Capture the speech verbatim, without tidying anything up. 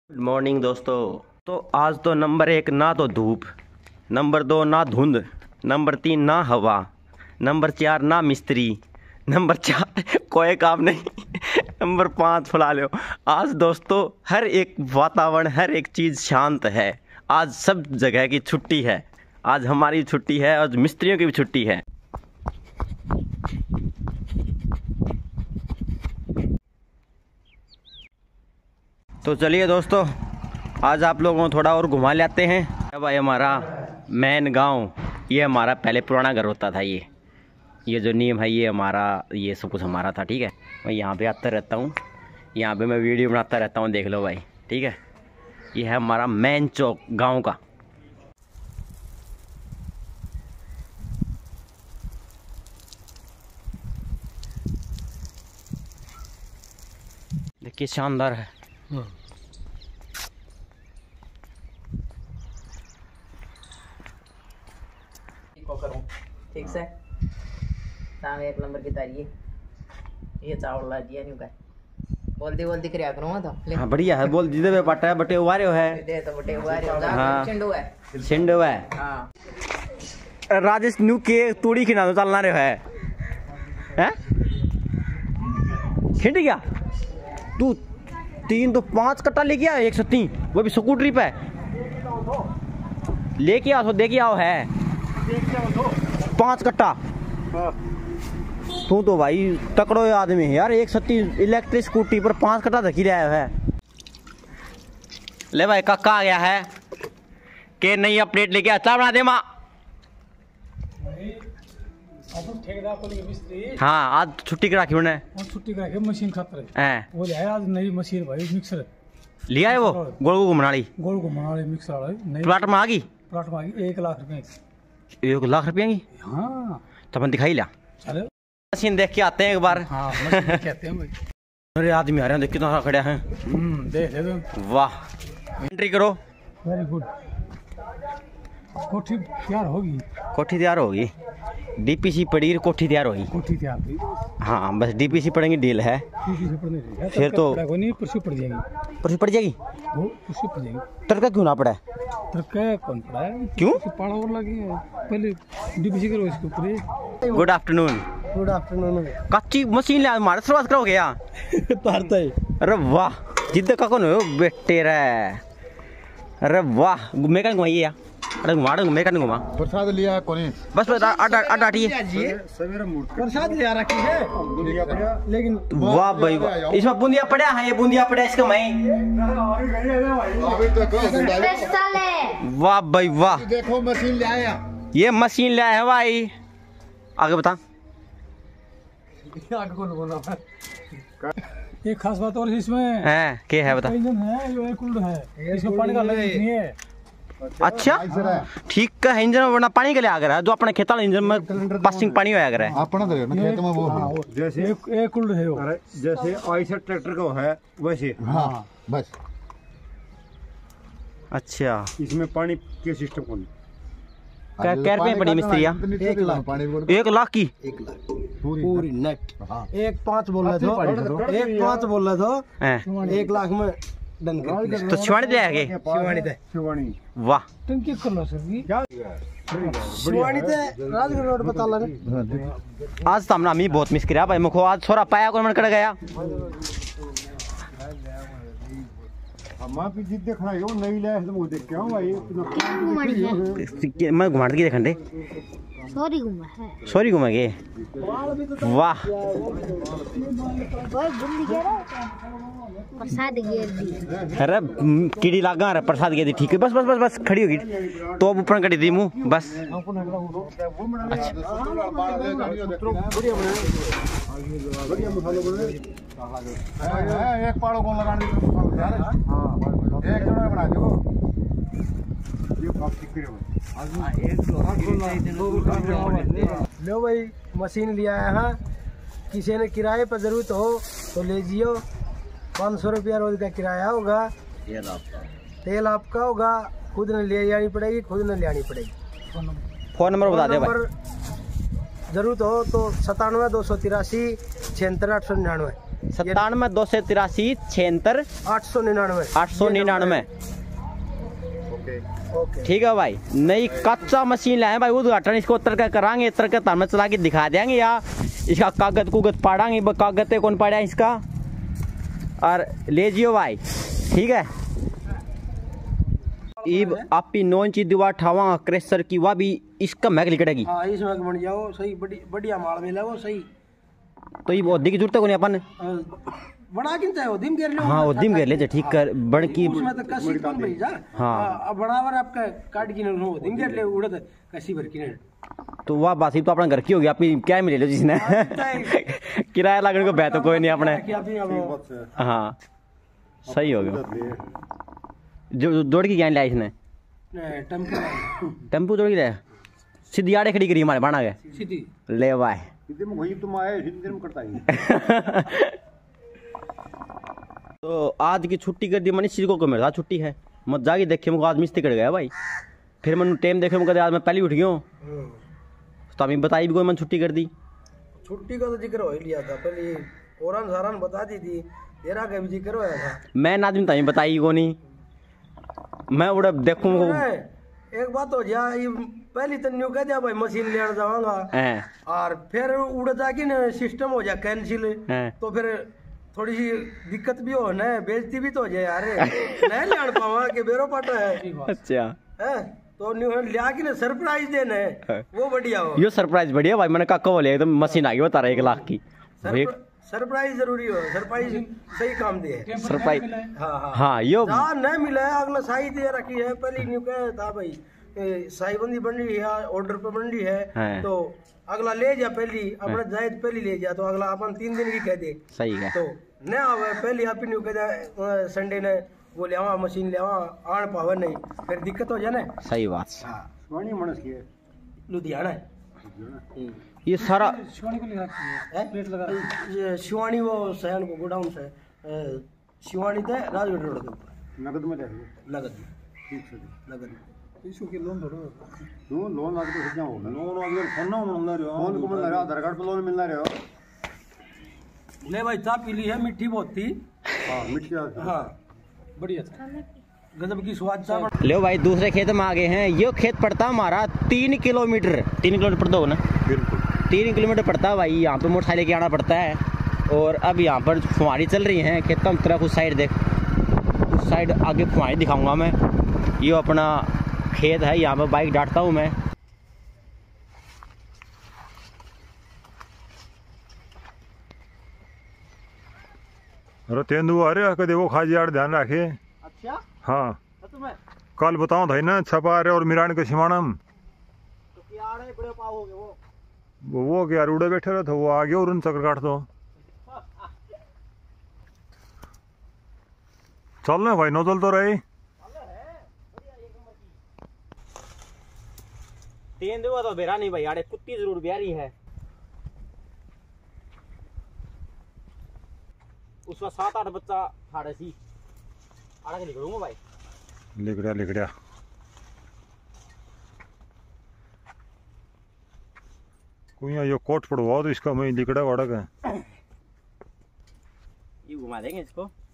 Good morning दोस्तों। तो आज तो नंबर एक ना तो धूप, नंबर दो ना धुंध, नंबर तीन ना हवा, नंबर चार ना मिस्त्री, नंबर चार कोई काम नहीं, नंबर पाँच फुला लो। आज दोस्तों हर एक वातावरण, हर एक चीज़ शांत है। आज सब जगह की छुट्टी है। आज हमारी छुट्टी है, आज मिस्त्रियों की भी छुट्टी है। तो चलिए दोस्तों, आज आप लोगों को थोड़ा और घुमा लेते हैं। भाई हमारा मेन गांव, ये हमारा पहले पुराना घर होता था। ये ये जो नीम है, ये हमारा, ये सब कुछ हमारा था। ठीक है, मैं यहाँ पे आता रहता हूँ, यहाँ पे मैं वीडियो बनाता रहता हूँ, देख लो भाई। ठीक है, ये है हमारा मेन चौक गांव का। देखिए शानदार है। ठीक से सामने एक नंबर की तारी ये चावल ला दिया नहीं का बोल दी बोल दी करिया करूंगा तो। हाँ बढ़िया है, बोल दीदे बे पाटा है, बटे उवारे है दे तो बटे उवारे हो। हाँ छिंडू है, छिंडू है। हां राजेश न्यू के तूड़ी खिना तो चलना रहे है हैं खिंड गया तू। तीन तो पांच कट्टा लेके आया, एक सत्ती, वो भी स्कूटरी पे लेके आओ। तो देखिए आओ है पांच कट्टा। तू तो भाई तकड़ो आदमी है यार, एक सत्ती इलेक्ट्रिक स्कूटी पर पांच कट्टा धकी रहा है। ले भाई काका आ गया है के नई अपडेट लेके अच्छा बना दे माँ। हाँ आज छुट्टी करा क्यों ने? छुट्टी करा के मशीन खातर है वो लिया आज नई मशीन भाई, मिक्सर लिया है। वो गोल को घुमना वाली गोल को घुमाने वाली मिक्सर वाला नई प्लाट में आ गई। प्लाट में आ गई एक लाख रुपए की। एक लाख रुपया की? हाँ तो अपन दिखाई लिया, चलो मशीन देख के आते हैं एक बार। हाँ मशीन कहते हैं भाई। अरे आदमी आ रहे हैं, देख कितना खड़े हैं। हम्म देख ले तुम। वाह, एंट्री करो। Very good. कोठी तैयार होगी, कोठी तैयार होगी, डीपीसी पड़ी, कोठी तैयार होगी। कोठी तैयार हुई हाँ बस डीपीसी पड़ेंगी, डील है। फिर तो नहीं परसों पड़ जाएगी। परसों पड़ जाएगी, वो परसों पड़ जाएगी। तड़का क्यों ना पड़ा है? तड़का कौन पड़ा है? क्यों? पाड़ा और लगी है, पहले डीपीसी करो इसके ऊपर। Good afternoon. Good afternoon. कच्ची मशीन ले मारे शुरुआत करोगे यार? तारता है। अरे वाह, जिद्द का कौन हो बेटे रे। अरे वाह, मैकेनिक घुमाइए यार। अरे घुमा दो, मैकेनिक घुमा। प्रसाद लिया कोनी बस बस आटा आटा आटिए। प्रसाद ले रखी है लेकिन। वाह भाई वाह, इसमें बूंदिया पड़ा है, ये बूंदिया पड़ा है इसका मैं। वाह भाई वाह, देखो मशीन ले आया। ये मशीन ले आया है भाई। आगे बता। एक खास बात और इसमें है क्या है बता। इंजन है जो कूल्ड है, इसमें पानी का अलग नहीं है। अच्छा ठीक का इंजन वरना पानी के लिए आ गया, जो अपने खेत वाले इंजन में पासिंग पानी होया करे अपना तो ना खेत में वो जैसे एक एक कूल्ड है वो, जैसे ऐसा ट्रैक्टर का है वैसे। हाँ बस। अच्छा इसमें पानी के सिस्टम कौन? क्या क्या रुपये पड़ी मिस्त्रिया? एक लाख एक लाख की एक लाख पूरी नेट। एक पाँच बोल रहे थे, एक पाँच बोल रहे थे, एक लाख में डन कर। तो शिवानी दे आगे। शिवानी दे शिवानी। वाह, टंकी कर लो सर जी। शिवानी दे राजगढ़ रोड बता ला। आज तो हमने अमी बहुत मिस किया भाई। मुखो आज छोरा पाया को मन कर गया। हमारा भी जिद देखना है, वो नहीं लाया तो वो देख के आओ भाई। मैं घुमा के देखंडे सॉरी घुमा है, सॉरी घुमा के। वाह प्रसाद गिर दी। अरे कीड़ी लागा रे, प्रसाद गे दी। ठीक है बस बस बस बस खड़ी होगी तो अब ऊपर कटी दी मुंह बस। अच्छा एक पाड़ो कौन लगाने एक जगह बना दो। लो भाई मशीन लिया है। हाँ किसी ने किराए पर जरूरत हो तो ले जियो। पाँच सौ रुपया रोज का किराया होगा, तेल आपका होगा, खुद ने ले जानी पड़ेगी, खुद ने ले आनी पड़ेगी। फोन नंबर बता दे भाई। जरूरत हो तो सतानवे दो सौ तिरासी छिहत्तर आठ सौ निन्यानवे। सत्तानवे दो सौ तिरासी छिहत्तर आठ सौ निन्यानवे आठ सौ निन्यानवे। ओके ठीक है भाई। नई कच्चा मशीन लाए भाई, उद्घाटन इसको उतर कर कराएंगे, इतर के तार में चला के दिखा देंगे, या इसका कागज कुगज पाड़ांगे, कागज कौन पाड़ा इसका, और ले जियो भाई। ठीक है। इब आपी नौन चीज दीवार ठावा क्रेशर की वह भी इसका महक लिकटेगी। हाँ इसमें बन जाओ सही, बड़ी बढ़िया माल मिला वो सही। तो ये ओदी की जरूरत है कोनी अपन बड़ा किंता है ओदिम घेर ले। हाँ ओदिम घेर ले जे ठीक कर बड़ की उसमें तो कसी कौन भरी जा। हाँ अब बराबर आपका काट की न ओदिम घेर ले उड़त कसी भर की न। तो वाह बासी तो अपना घर की होगी, आप क्या मिले लो जिसने किराया लगने को बेहतर कोई नहीं अपने। हाँ सही हो गया। जो दौड़ की क्या लिया इसने, टेम्पू दौड़ की लाया, सीधी आड़े खड़ी करी हमारे बना गए सीधी ले भाई। तुम आए दिन करता है। तो आज की छुट्टी कर दी मनीष जी को, मेरे साथ छुट्टी है, मत जाके देखे मुझको आज मिस्त्री कर गया भाई। फिर मैंने टाइम देखे मुझे आज मैं पहले उठ गया हूँ, तो अभी बताई भी कोई मैंने छुट्टी कर दी। छुट्टी का तो जिक्र हो ही लिया था पहले, औरन सारन बता दी थी, तेरा का भी जिक्र होया था। मैं ना दिन ताई बताई को नहीं, मैं उड़ा देखूँ एक बात हो जा, ये पहली तो न्यू कह दिया भाई मशीन लेने जाऊंगा, और फिर उड़ जाके ना सिस्टम हो जा कैंसिल, तो फिर थोड़ी सी दिक्कत भी हो ना, बेइज्जती भी तो हो जाए यार, नहीं लेन पावा के बेरो पाटा है। अच्छा है तो न्यू लिया के ना सरप्राइज देना है, वो बढ़िया हो। यो सरप्राइज बढ़िया भाई, मैंने काका बोले एकदम मशीन आ गई बता रहा एक लाख की। सरप्राइज जरूरी हो, सरप्राइज सही काम दे। सरप्राइज हाँ हाँ हाँ यो हाँ नहीं मिला है, अगला साई दे रखी है, पहले न्यू कह था भाई साई बंदी बन रही है, ऑर्डर पे बन रही है, तो अगला ले जा पहली अपना जाए पहली ले जा, तो अगला अपन तीन दिन की कह दे। सही है। तो न आवे पहली आप न्यू कह संडे ने वो ले आवा मशीन ले आवा आन पावे नहीं, फिर दिक्कत हो जाए ना। सही बात। शिवानी मनस की है लुधियाना ये सारा शिवानी को ले रखी है, प्लेट लगा शिवानी वो सहन को गोडाउन से शिवानी थे राजगढ़ रोड के ऊपर नगद में ले नगद ठीक से नगद इसको के लोन थोड़ा लोन लोन आगे तो कितना होगा लोन आगे फोन ना मिलना रे फोन को मिलना रे आधार कार्ड पे लोन मिलना रे। ले भाई चाय पी ली है, मीठी बहुत थी। हां मीठी हाँ बढ़िया था, गजब की स्वाद चाय। लो भाई दूसरे खेत में आ गए हैं। ये खेत पड़ता हमारा तीन किलोमीटर तीन किलोमीटर पड़ता हो ना, बिल्कुल तीन किलोमीटर पड़ता है भाई। यहाँ पे मोटरसाइकिल लेके आना पड़ता है, और अब यहाँ पर फुहारी चल रही हैं खेत का तरफ। उस साइड देख, उस साइड आगे फुहारी दिखाऊंगा मैं। ये अपना खेत है, यहाँ पे बाइक डांटता हूँ मैं। अरे तेंदु आ रहे कदे वो खाजी यार ध्यान रखे। अच्छा हाँ तो मैं कल बताओ था ना छपा रहे और मिरान के सिमानम तो क्या रे बड़े पाओगे वो वो वो क्या रूड़े बैठे रहे थे, वो आ गया और उन चक्कर काट दो। चल ना भाई, नो चल तो रही तेंदुआ तो बेरा नहीं भाई, आड़े कुत्ती जरूर ब्यारी है। उसका सात आठ बच्चा साढ़े सी आड़ा के निकलूंगा भाई। लिखड़ा लिखड़ा कोई यो कोट पड़वाओ तो इसका मैं लिखड़ा वाड़ा का ये घुमा देंगे इसको।